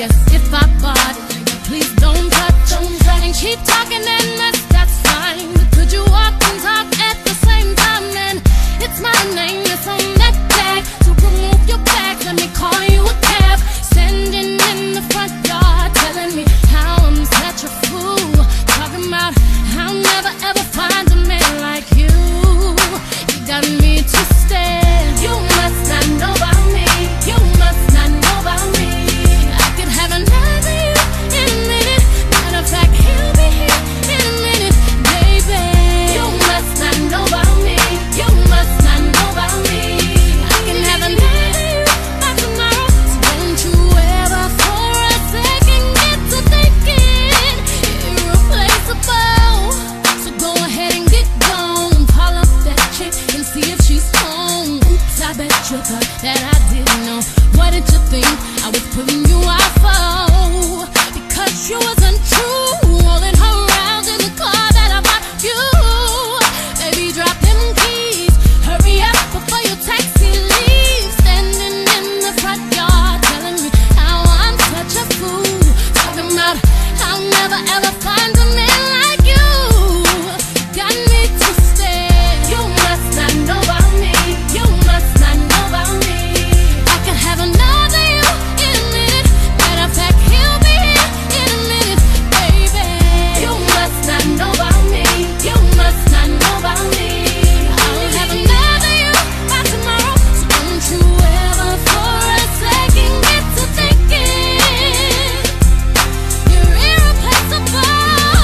yes, if I bought it, please don't touch. And keep talking and that's fine. But could you walk and talk at the same time? And it's my name that's on that tag. So remove your back, let me call you a cab. Standing in the front yard, telling me how I'm such a fool. Talking about how I'll never ever find a man like you. You got me twisted. You must not know about me. You must not know about me. I could have another you in a minute. Matter of fact, he'll be here in a minute, baby. You must not know about me. You must not know about me. I can have another you by tomorrow. So don't you ever for a second get to thinking irreplaceable. So go ahead and get gone. Call up that chick and see if she's home. Oops, I bet you thought that I didn't know. What did you think I was putting you out for? Because you wasn't true. Rolling her around in the car that I bought you. Baby, drop them keys. Hurry up before your taxi leaves. Standing in the front yard, telling me how I'm such a fool. Talking about I'll never ever find a man like you. Got me twisted. You must not know about me. You must not know about me. I can have another you in a minute. Matter of fact, he'll be here in a minute, baby. You must not know about me. You must not know about me. I'll have another you by tomorrow. So don't you ever for a second get to thinking you're irreplaceable.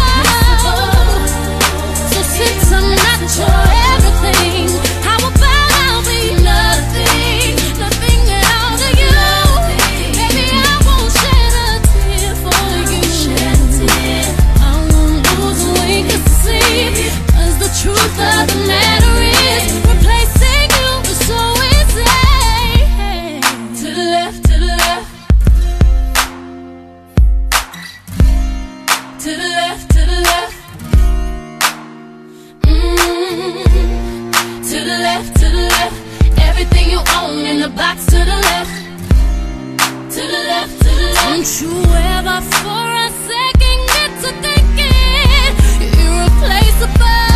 So since I'm not your everything, how about I'll be nothing? Nothing at all to you. Baby, I won't shed a tear for you. I won't lose a wink of sleep. 'Cause the truth of the matter is, replacing you is so easy. To the left, to the left. To the left, to the left. To the left, to the left. Everything you own in the box to the left. To the left, to the left. Don't you ever for a second get to thinking you're irreplaceable.